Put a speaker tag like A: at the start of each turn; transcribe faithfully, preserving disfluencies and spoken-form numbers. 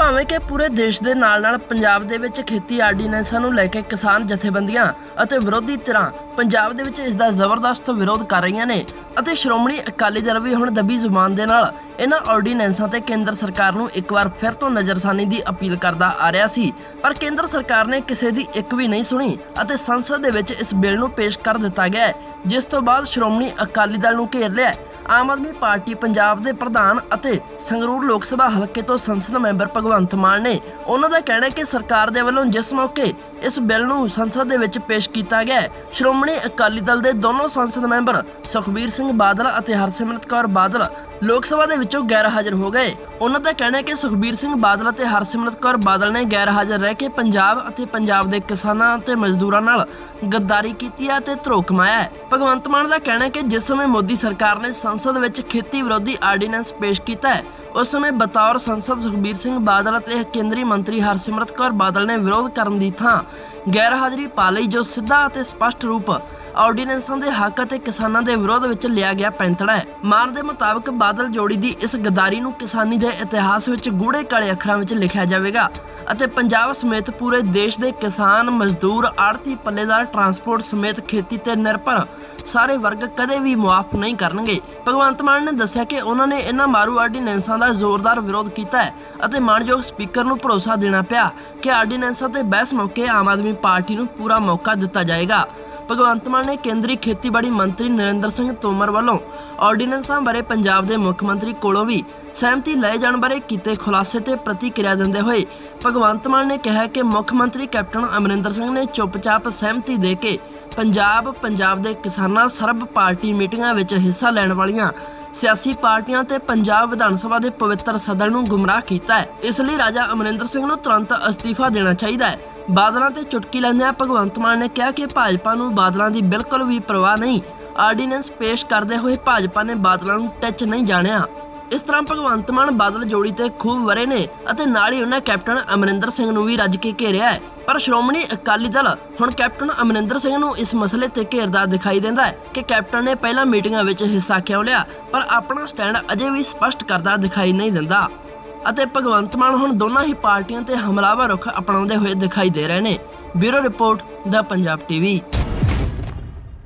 A: ਭਾਵੇਂ ਕਿ ਪੂਰੇ ਦੇਸ਼ ਦੇ ਨਾਲ ਨਾਲ ਪੰਜਾਬ ਦੇ ਵਿੱਚ ਖੇਤੀ ਆਰਡੀਨੈਂਸਾਂ ਨੂੰ ਲੈ ਕੇ ਕਿਸਾਨ ਜਥੇਬੰਦੀਆਂ ਅਤੇ ਵਿਰੋਧੀ ਧਿਰਾਂ ਪੰਜਾਬ ਦੇ ਵਿੱਚ ਇਸ ਦਾ ਜ਼ਬਰਦਸਤ ਵਿਰੋਧ ਕਰ ਰਹੀਆਂ ਨੇ ਅਤੇ ਸ਼੍ਰੋਮਣੀ ਅਕਾਲੀ ਦਲ ਵੀ ਹੁਣ ਦੱਬੀ ਜ਼ੁਬਾਨ ਦੇ ਨਾਲ ਇਹਨਾਂ ਆਰਡੀਨੈਂਸਾਂ ਤੇ ਕੇਂਦਰ ਸਰਕਾਰ ਨੂੰ ਇੱਕ ਵਾਰ ਫਿਰ ਤੋਂ ਨਜ਼ਰਸਾਨੀ ਦੀ ਅਪੀਲ ਕਰਦਾ ਆ ਰਿਹਾ ਸੀ। ਪਰ ਕੇਂਦਰ ਸਰਕਾਰ ਨੇ ਕਿਸੇ ਦੀ ਇੱਕ ਵੀ ਨਹੀਂ ਸੁਣੀ ਅਤੇ ਸੰਸਦ ਦੇ ਵਿੱਚ ਇਸ ਬਿੱਲ ਨੂੰ ਪੇਸ਼ ਕਰ ਦਿੱਤਾ ਗਿਆ, ਜਿਸ ਤੋਂ ਬਾਅਦ ਸ਼੍ਰੋਮਣੀ ਅਕਾਲੀ ਦਲ ਨੂੰ ਘੇਰ ਲਿਆ। ਆਮ ਆਦਮੀ ਪਾਰਟੀ ਪੰਜਾਬ ਦੇ ਪ੍ਰਧਾਨ ਅਤੇ ਸੰਗਰੂਰ ਲੋਕ ਸਭਾ ਹਲਕੇ ਤੋਂ ਸੰਸਦ ਮੈਂਬਰ ਭਗਵੰਤ ਮਾਨ ਨੇ ਉਹਨਾਂ ਦਾ ਕਹਿਣਾ ਕਿ ਸਰਕਾਰ ਦੇ ਵੱਲੋਂ ਜਿਸ ਮੌਕੇ ਇਸ ਬਿੱਲ ਨੂੰ ਸੰਸਦ ਦੇ ਵਿੱਚ ਪੇਸ਼ ਕੀਤਾ ਗਿਆ, ਸ਼੍ਰੋਮਣੀ ਅਕਾਲੀ ਦਲ ਦੇ ਦੋਨੋਂ ਸੰਸਦ ਮੈਂਬਰ ਸੁਖਬੀਰ ਸਿੰਘ ਬਾਦਲ ਅਤੇ ਹਰਸਿਮਰਤ ਕੌਰ ਬਾਦਲ ਲੋਕ ਸਭਾ ਦੇ ਵਿੱਚੋਂ ਗੈਰ ਹਾਜ਼ਰ ਹੋ ਗਏ। ਉਹਨਾਂ ਦਾ ਕਹਿਣਾ ਹੈ ਕਿ ਸੁਖਬੀਰ ਸਿੰਘ ਬਾਦਲ ਅਤੇ ਹਰਸਿਮਰਤ ਕੌਰ ਬਾਦਲ ਨੇ ਗੈਰ ਹਾਜ਼ਰ ਰਹਿ ਕੇ ਪੰਜਾਬ ਅਤੇ ਪੰਜਾਬ ਦੇ ਕਿਸਾਨਾਂ ਅਤੇ ਮਜ਼ਦੂਰਾਂ ਨਾਲ ਗੱਦਾਰੀ ਕੀਤੀ ਹੈ ਤੇ ਧਰੋਹ ਕਮਾਇਆ ਹੈ। ਭਗਵੰਤ ਮਾਨ ਦਾ ਕਹਿਣਾ ਹੈ ਕਿ ਜਿਸ ਸਮੇਂ ਮੋਦੀ ਸਰਕਾਰ ਨੇ ਸੰਸਦ ਵਿੱਚ ਖੇਤੀ ਵਿਰੋਧੀ ਆਰਡੀਨੈਂਸ ਪੇਸ਼ ਕੀਤਾ ਹੈ, ਉਸ ਸਮੇਂ ਬਤੌਰ ਸੰਸਦ ਸੁਖਬੀਰ ਸਿੰਘ ਬਾਦਲ ਅਤੇ ਕੇਂਦਰੀ ਮੰਤਰੀ ਹਰਸਿਮਰਤ ਕੌਰ ਬਾਦਲ ਨੇ ਵਿਰੋਧ ਕਰਨ ਦੀ ਥਾਂ ਗੈਰ ਹਾਜ਼ਰੀ ਪਾ ਲਈ, ਜੋ ਸਿੱਧਾ ਅਤੇ ਸਪਸ਼ਟ ਰੂਪ ਆਰਡੀਨੈਂਸਾਂ ਦੇ ਹੱਕ ਅਤੇ ਕਿਸਾਨਾਂ ਦੇ ਵਿਰੋਧ ਵਿੱਚ ਲਿਆ ਗਿਆ ਪੈਂਤੜਾ ਹੈ। ਮਾਨ ਦੇ ਮੁਤਾਬਕ ਬਾਦਲ ਜੋੜੀ ਦੀ ਇਸ ਗਦਾਰੀ ਨੂੰ ਕਿਸਾਨੀ ਦੇ ਇਤਿਹਾਸ ਵਿੱਚ ਗੂੜੇ ਕਾਲੇ ਅੱਖਰਾਂ ਵਿੱਚ ਲਿਖਿਆ ਜਾਵੇਗਾ ਅਤੇ ਪੰਜਾਬ ਸਮੇਤ ਪੂਰੇ ਦੇਸ਼ ਦੇ ਕਿਸਾਨ, ਮਜ਼ਦੂਰ, ਆੜਤੀ, ਪੱਲੇਦਾਰ, ਟਰਾਂਸਪੋਰਟ ਸਮੇਤ ਖੇਤੀ ਤੇ ਨਿਰਭਰ ਸਾਰੇ ਵਰਗ ਕਦੇ ਵੀ ਮੁਆਫ ਨਹੀਂ ਕਰਨਗੇ। ਭਗਵੰਤ ਮਾਨ ਨੇ ਦੱਸਿਆ ਕਿ ਉਹਨਾਂ ਨੇ ਇਹਨਾਂ ਮਾਰੂ ਆਰਡੀਨੈਂਸਾਂ ਦਾ ਜ਼ੋਰਦਾਰ ਵਿਰੋਧ ਕੀਤਾ ਹੈ ਅਤੇ ਮਾਣਯੋਗ ਸਪੀਕਰ ਨੂੰ ਭਰੋਸਾ ਦੇਣਾ ਪਿਆ ਕਿ ਆਰਡੀਨੈਂਸਾਂ ਤੇ ਬਹਿਸ ਮੌਕੇ ਆਮ ਆਦਮੀ ਪਾਰਟੀ ਨੂੰ ਪੂਰਾ ਮੌਕਾ ਦਿੱਤਾ ਜਾਏਗਾ। ਭਗਵੰਤ ਮਾਨ ਨੇ ਕੇਂਦਰੀ ਖੇਤੀਬਾੜੀ ਮੰਤਰੀ ਨਰਿੰਦਰ ਸਿੰਘ ਤੋਮਰ ਵੱਲੋਂ ਆਰਡੀਨੈਂਸਾਂ ਬਾਰੇ ਪੰਜਾਬ ਦੇ ਮੁੱਖ ਮੰਤਰੀ ਕੋਲੋਂ ਵੀ ਸਹਿਮਤੀ ਲਏ ਜਾਣ ਬਾਰੇ ਕੀਤੇ ਖੁਲਾਸੇ ਤੇ ਪ੍ਰਤੀਕਿਰਿਆ ਦਿੰਦੇ ਹੋਏ ਭਗਵੰਤ ਮਾਨ ਨੇ ਕਿਹਾ ਕਿ ਮੁੱਖ ਮੰਤਰੀ ਕੈਪਟਨ ਅਮਰਿੰਦਰ ਸਿੰਘ ਨੇ ਚੁੱਪਚਾਪ ਸਹਿਮਤੀ ਦੇ ਕੇ ਪੰਜਾਬ ਪੰਜਾਬ ਦੇ ਕਿਸਾਨਾਂ ਸਰਬ ਪਾਰਟੀ ਮੀਟਿੰਗਾਂ ਵਿੱਚ ਹਿੱਸਾ ਲੈਣ ਵਾਲੀਆਂ ਸਿਆਸੀ ਪਾਰਟੀਆਂ ਤੇ ਪੰਜਾਬ ਵਿਧਾਨ ਸਭਾ ਦੇ ਪਵਿੱਤਰ ਸਦਨ ਨੂੰ ਗੁੰਮਰਾਹ ਕੀਤਾ ਹੈ। ਇਸ ਲਈ ਰਾਜਾ ਅਮਰਿੰਦਰ ਸਿੰਘ ਨੂੰ ਤੁਰੰਤ ਅਸਤੀਫਾ ਦੇਣਾ ਚਾਹੀਦਾ ਹੈ। ਬਾਦਲਾਂ ਤੇ ਚੁਟਕੀ ਲੈਂਦਿਆਂ ਭਗਵੰਤ ਮਾਨ ਨੇ ਕਿਹਾ ਕਿ ਭਾਜਪਾ ਨੂੰ ਬਾਦਲਾਂ ਦੀ ਬਿਲਕੁਲ ਵੀ ਪਰਵਾਹ ਨਹੀਂ। ਆਰਡੀਨੈਂਸ ਪੇਸ਼ ਕਰਦੇ ਹੋਏ ਭਾਜਪਾ ਨੇ ਬਾਦਲਾਂ ਨੂੰ ਟੱਚ ਨਹੀਂ ਜਾਣਿਆ। ਇਸ ਤਰ੍ਹਾਂ ਭਗਵੰਤ ਮਾਨ ਬਾਦਲ ਜੋੜੀ ਤੇ ਖੂਬ ਵਰੇ ਨੇ ਅਤੇ ਨਾਲ ਹੀ ਉਹਨਾਂ ਕੈਪਟਨ ਅਮਰਿੰਦਰ ਸਿੰਘ ਨੂੰ ਵੀ ਰੱਜ ਕੇ ਘੇਰਿਆ ਹੈ। ਪਰ ਸ਼੍ਰੋਮਣੀ ਅਕਾਲੀ ਦਲ ਹੁਣ ਕੈਪਟਨ ਅਮਰਿੰਦਰ ਸਿੰਘ ਨੂੰ ਇਸ ਮਸਲੇ ਤੇ ਘੇਰਦਾ ਦਿਖਾਈ ਦਿੰਦਾ ਹੈ ਕਿ ਕੈਪਟਨ ਨੇ ਪਹਿਲਾਂ ਮੀਟਿੰਗਾਂ ਵਿੱਚ ਹਿੱਸਾ ਕਿਉਂ ਲਿਆ, ਪਰ ਆਪਣਾ ਸਟੈਂਡ ਅਜੇ ਵੀ ਸਪਸ਼ਟ ਕਰਦਾ ਦਿਖਾਈ ਨਹੀਂ ਦਿੰਦਾ ਅਤੇ ਭਗਵੰਤ ਮਾਨ ਹੁਣ ਦੋਨਾਂ ਹੀ ਪਾਰਟੀਆਂ ਤੇ ਹਮਲਾਵਰ ਰੁਖ ਅਪਣਾਉਂਦੇ ਹੋਏ ਦਿਖਾਈ ਦੇ ਰਹੇ ਨੇ। Bureau report, the Punjab TV.